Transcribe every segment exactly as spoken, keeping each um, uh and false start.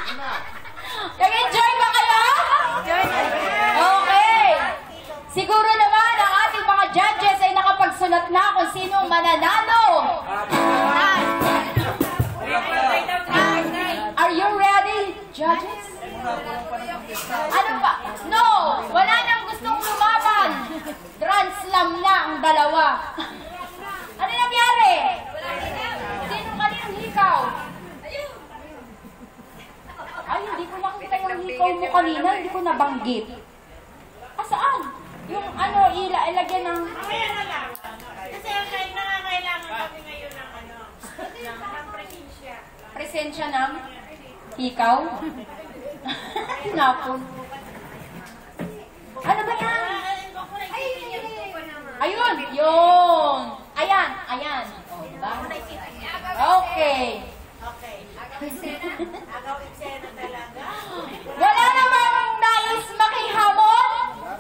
Nag-enjoy ba kayo? Okay. Siguro naman ang ating mga judges ay nakapagsulat na kung sino mananalo. Are you ready, judges? Ano ba? No! Wala nang gustong lumaban. Grand slam na ang dalawa. Ano nangyari? Sino kaninong hikaw? Ay, hindi ko nakita yung hikaw mo kanina. Hindi ko nabanggit. Ah, saan? Yung ano, ila, ilagyan ng... Kaya na lang. Kasi ang nangangailangan kami ngayon ng ano, ng presensya. Presensya ng hikaw? Tinapon. Ano ba yan? Ayun! Yun! Ayan! Ayan! O, diba? Okay. Okay. Agaw eksena. Agaw eksena talaga. Wala namang nais makihamon?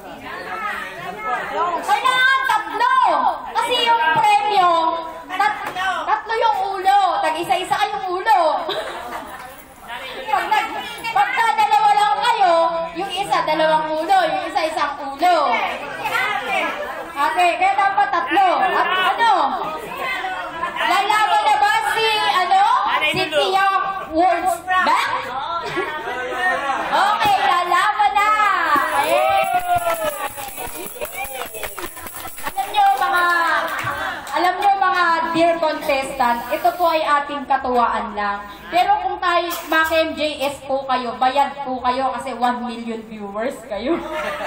Kailangan tatlo! Kasi yung premyo, tat tatlo yung ulo. Tag-isa-isa kayong ulo. Pag, nag, pagka dalawa lang kayo, yung isa dalawang ulo, yung isa isang ulo. Okay, kaya dapat tatlo. At ano? Lalaban na ba si, ano? Si Tia Words back? Okay, lalaban na. Eh. Alam nyo mga, alam nyo mga dear contestant, ito po ay ating katuwaan lang. Pero kung tayo, Mac M J S po kayo, bayad po kayo kasi one million viewers kayo.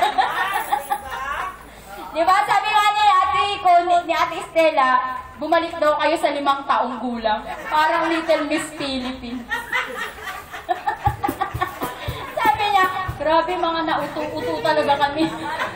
Diba? Sabi nga ni Ate ko, ni, ni Ate Estela, bumalik daw kayo sa limang taong gulang. Parang Little Miss Philippines. Sabi niya, grabe mga nauto-uto talaga kami.